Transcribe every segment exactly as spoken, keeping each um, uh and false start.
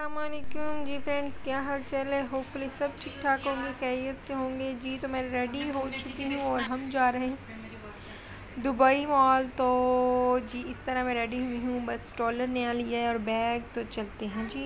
अस्सलामुअलैकुम जी फ्रेंड्स, क्या हाल चाल है। होपफुली सब ठीक ठाक होंगे, खैरियत से होंगे जी। तो मैं रेडी हो चुकी हूँ और हम जा रहे हैं दुबई मॉल। तो जी इस तरह मैं रेडी हुई हूँ, बस स्टॉलर नया लिया है और बैग। तो चलते हैं जी।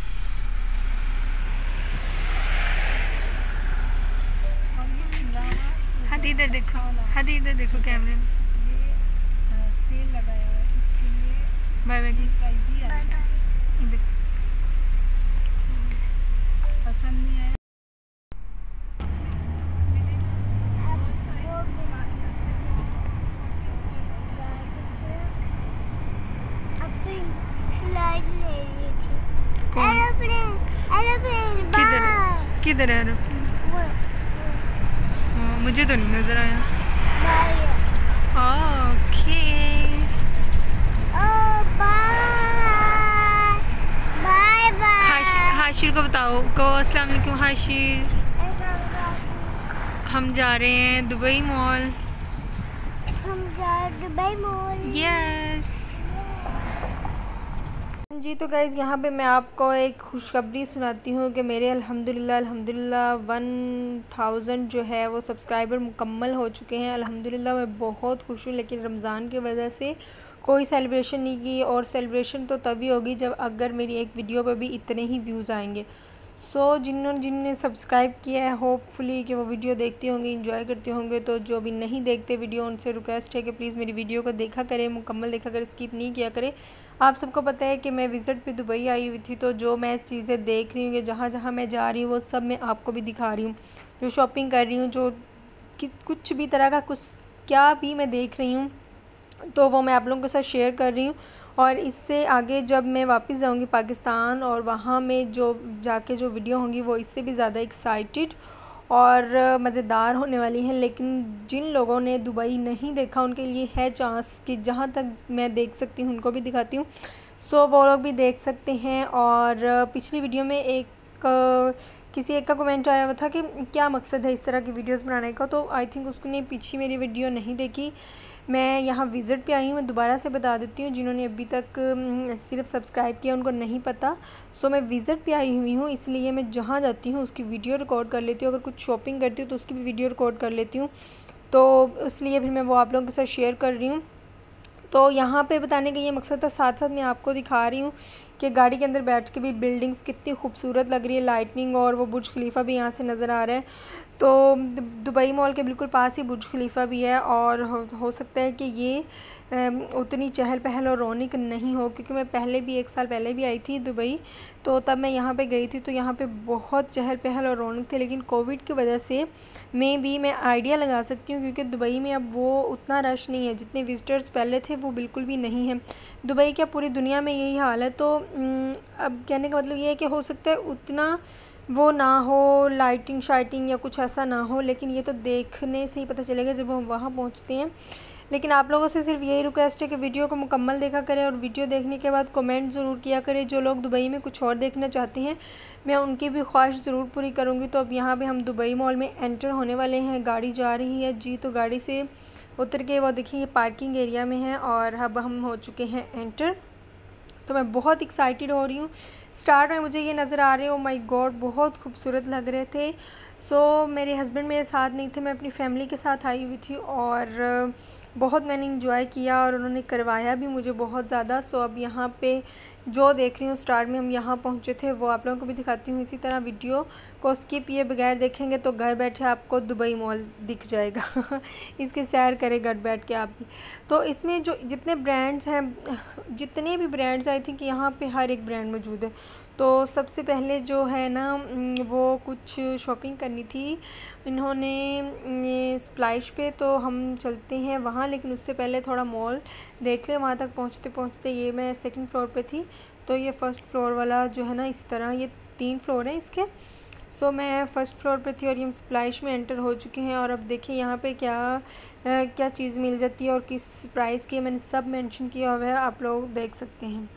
हदी इधर देखो, हदी इधर देखो कैमरे में। ये सेल लगाया है, इसके लिए बाय बाय इधर। पसंद नहीं आया। स्लाइड ले रही थी। एरोप्लेन एरोप्लेन किधर किधर है एरोप्लेन? मुझे तो नहीं नजर आया। Okay bye bye. हाशिर को बताओ को अस्सलाम वालेकुम हाशिर। हम जा रहे हैं दुबई मॉल। हम जा रहे दुबई मॉल। यस जी। तो गाइज़ यहाँ पे मैं आपको एक खुशखबरी सुनाती हूँ कि मेरे अल्हम्दुलिल्लाह अल्हम्दुलिल्लाह वन थाउजेंड जो है वो सब्सक्राइबर मुकम्मल हो चुके हैं। अल्हम्दुलिल्लाह मैं बहुत खुश हूँ, लेकिन रमज़ान की वजह से कोई सेलिब्रेशन नहीं की। और सेलिब्रेशन तो तभी होगी जब अगर मेरी एक वीडियो पे भी इतने ही व्यूज़ आएंगे। सो so, जिन्होंने जिनने सब्सक्राइब किया है, होपफुली कि वो वीडियो देखते होंगे, एंजॉय करते होंगे। तो जो भी नहीं देखते वीडियो, उनसे रिक्वेस्ट है कि प्लीज़ मेरी वीडियो को देखा करें, मुकम्मल देखा करें, स्किप नहीं किया करें। आप सबको पता है कि मैं विज़िट पे दुबई आई हुई थी, तो जो मैं चीज़ें देख रही हूँ कि जहाँ जहाँ मैं जा रही हूँ वो सब मैं आपको भी दिखा रही हूँ। जो शॉपिंग कर रही हूँ, जो कि कुछ भी तरह का कुछ क्या भी मैं देख रही हूँ, तो वो मैं आप लोगों के साथ शेयर कर रही हूँ। और इससे आगे जब मैं वापस जाऊंगी पाकिस्तान और वहाँ में जो जाके जो वीडियो होंगी वो इससे भी ज़्यादा एक्साइटेड और मज़ेदार होने वाली हैं। लेकिन जिन लोगों ने दुबई नहीं देखा उनके लिए है चांस कि जहाँ तक मैं देख सकती हूँ उनको भी दिखाती हूँ। सो वो लोग भी देख सकते हैं। और पिछली वीडियो में एक किसी एक का कमेंट आया हुआ था कि क्या मकसद है इस तरह की वीडियोस बनाने का। तो आई थिंक उसने पीछे मेरी वीडियो नहीं देखी। मैं यहाँ विज़िट पे आई हूँ। मैं दोबारा से बता देती हूँ, जिन्होंने अभी तक सिर्फ सब्सक्राइब किया उनको नहीं पता। सो मैं विज़िट पे आई हुई हूँ, इसलिए मैं जहाँ जाती हूँ उसकी वीडियो रिकॉर्ड कर लेती हूँ। अगर कुछ शॉपिंग करती हूँ तो उसकी भी वीडियो रिकॉर्ड कर लेती हूँ। तो इसलिए फिर मैं वो आप लोगों के साथ शेयर कर रही हूँ। तो यहाँ पे बताने का ये मकसद था, साथ साथ मैं आपको दिखा रही हूँ कि गाड़ी के अंदर बैठ के भी बिल्डिंग्स कितनी खूबसूरत लग रही है, लाइटनिंग। और वो बुर्ज खलीफा भी यहाँ से नज़र आ रहा है। तो दुबई मॉल के बिल्कुल पास ही बुर्ज खलीफा भी है। और हो, हो सकता है कि ये उतनी चहल पहल और रौनक नहीं हो, क्योंकि मैं पहले भी एक साल पहले भी आई थी दुबई, तो तब मैं यहाँ पे गई थी तो यहाँ पे बहुत चहल पहल और रौनक थी। लेकिन कोविड की वजह से मैं भी मैं आइडिया लगा सकती हूँ, क्योंकि दुबई में अब वो उतना रश नहीं है, जितने विज़िटर्स पहले थे वो बिल्कुल भी नहीं है। दुबई क्या पूरी दुनिया में यही हाल है। तो अब कहने का मतलब ये है कि हो सकता है उतना वो ना हो, लाइटिंग शाइटिंग या कुछ ऐसा ना हो, लेकिन ये तो देखने से ही पता चलेगा जब हम वहाँ पहुँचते हैं। लेकिन आप लोगों से सिर्फ यही रिक्वेस्ट है कि वीडियो को मुकम्मल देखा करें और वीडियो देखने के बाद कमेंट ज़रूर किया करें। जो लोग दुबई में कुछ और देखना चाहते हैं, मैं उनकी भी ख्वाहिश ज़रूर पूरी करूँगी। तो अब यहाँ पे हम दुबई मॉल में एंटर होने वाले हैं। गाड़ी जा रही है जी। तो गाड़ी से उतर के वो देखिए ये पार्किंग एरिया में है और अब हम हो चुके हैं एंटर। तो मैं बहुत एक्साइटेड हो रही हूँ। स्टार्ट में मुझे ये नज़र आ रहे, ओ माय गॉड, बहुत खूबसूरत लग रहे थे। सो so, मेरे हस्बैंड मेरे साथ नहीं थे, मैं अपनी फैमिली के साथ आई हुई थी और बहुत मैंने इंजॉय किया और उन्होंने करवाया भी मुझे बहुत ज़्यादा। सो so, अब यहाँ पे जो देख रही हूँ, स्टार्ट में हम यहाँ पहुँचे थे वो आप लोगों को भी दिखाती हूँ। इसी तरह वीडियो को स्किप किए बगैर देखेंगे तो घर बैठे आपको दुबई मॉल दिख जाएगा। इसके सैर करें घर बैठ के आप भी। तो इसमें जो जितने ब्रांड्स हैं, जितने भी ब्रांड्स आई थिंक यहाँ पे हर एक ब्रांड मौजूद है। तो सबसे पहले जो है ना वो कुछ शॉपिंग करनी थी इन्होंने स्प्लैश पे, तो हम चलते हैं वहाँ। लेकिन उससे पहले थोड़ा मॉल देख ले। वहाँ तक पहुँचते पहुँचते ये मैं सेकंड फ्लोर पे थी, तो ये फ़र्स्ट फ्लोर वाला जो है ना, इस तरह ये तीन फ्लोर हैं इसके। सो मैं फ़र्स्ट फ्लोर पे थी और ये स्प्लैश में एंटर हो चुके हैं। और अब देखिए यहाँ पे क्या आ, क्या चीज़ मिल जाती है और किस प्राइस की, मैंने सब मेंशन किया हुआ है, आप लोग देख सकते हैं।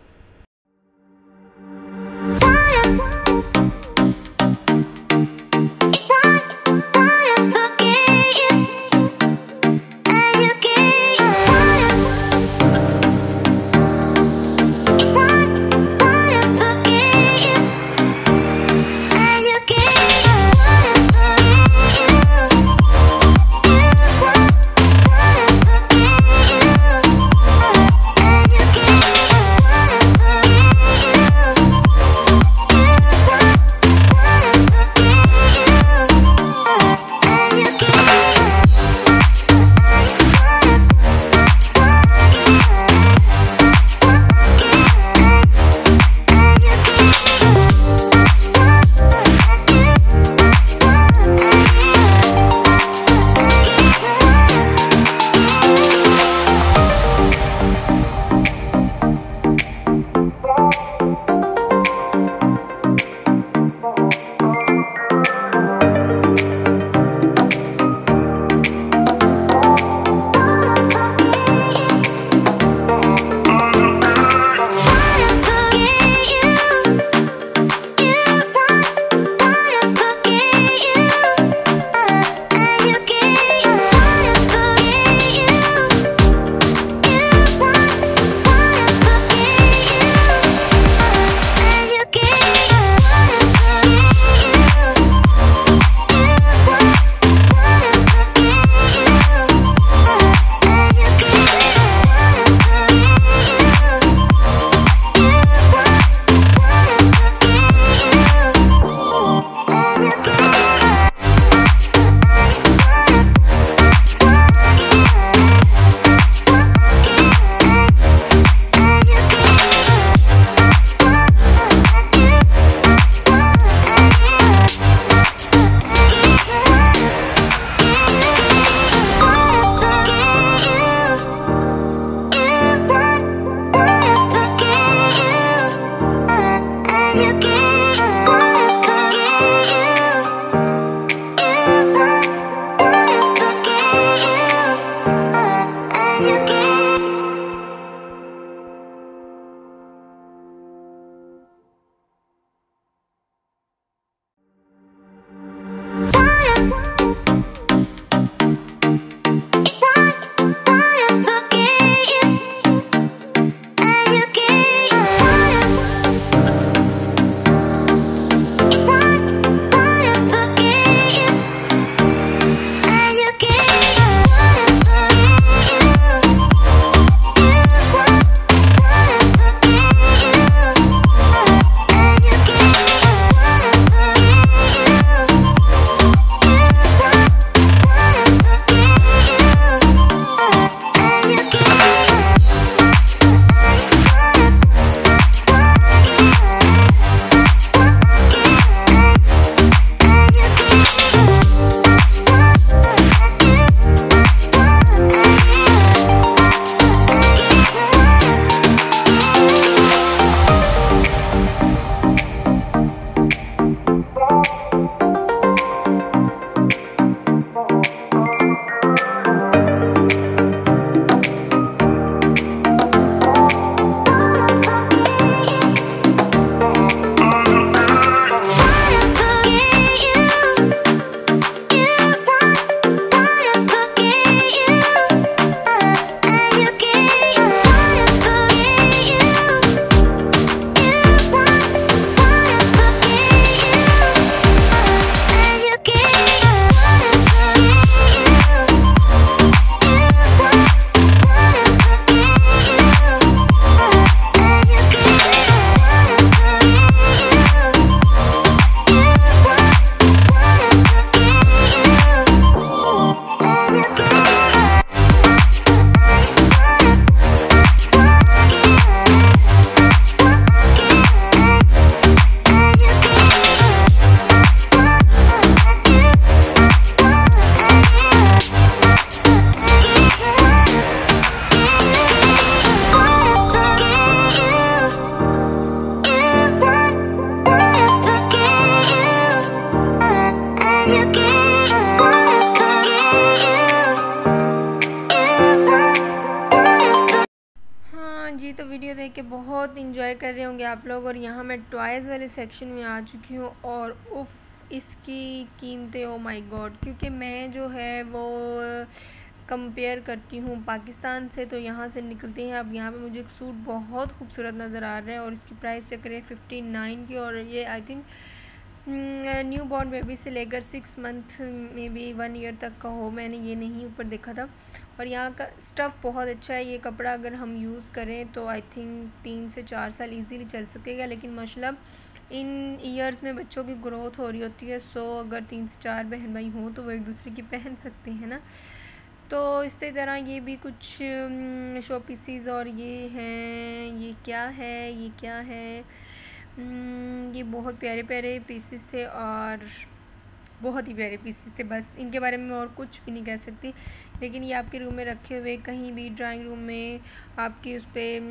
आप लोग। और यहाँ मैं टॉयज़ वाले सेक्शन में आ चुकी हूँ और उफ़ इसकी कीमतें ओ माय गॉड, क्योंकि मैं जो है वो कंपेयर करती हूँ पाकिस्तान से, तो यहाँ से निकलते हैं। अब यहाँ पे मुझे एक सूट बहुत खूबसूरत नज़र आ रहा है और इसकी प्राइस चेक करें फिफ्टी नाइन की, और ये I think newborn baby से लेकर सिक्स मंथ में भी वन ईयर तक का हो, मैंने ये नहीं ऊपर देखा था। और यहाँ का स्टफ़ बहुत अच्छा है, ये कपड़ा अगर हम यूज़ करें तो आई थिंक तीन से चार साल इजीली चल सकेगा। लेकिन माशाल्लाह इन ईयर्स में बच्चों की ग्रोथ हो रही होती है, सो अगर तीन से चार बहन भाई हों तो वो एक दूसरे की पहन सकते हैं ना। तो इसी तरह ये भी कुछ शो पीसीज, और ये हैं, ये क्या है, ये क्या है, ये बहुत प्यारे प्यारे पीसेस थे और बहुत ही प्यारे पीसेस थे। बस इनके बारे में और कुछ भी नहीं कह सकती। लेकिन ये आपके रूम में रखे हुए कहीं भी ड्राइंग रूम में आपकी उस पर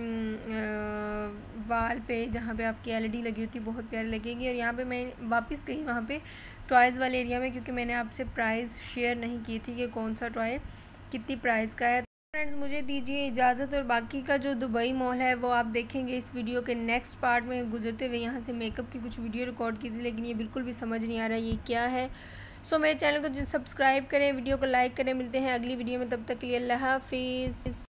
वाल पे जहाँ पे आपकी एलईडी लगी होती है बहुत प्यारी लगेगी। और यहाँ पे मैं वापस गई वहाँ पे टॉयज़ वाले एरिया में, क्योंकि मैंने आपसे प्राइस शेयर नहीं की थी कि कौन सा टॉय कितनी प्राइस का है। फ्रेंड्स मुझे दीजिए इजाज़त, और बाकी का जो दुबई मॉल है वो आप देखेंगे इस वीडियो के नेक्स्ट पार्ट में। गुजरते हुए यहाँ से मेकअप की कुछ वीडियो रिकॉर्ड की थी, लेकिन ये बिल्कुल भी समझ नहीं आ रहा ये क्या है। सो मेरे चैनल को सब्सक्राइब करें, वीडियो को लाइक करें। मिलते हैं अगली वीडियो में, तब तक के लिए अल्लाह हाफिज़।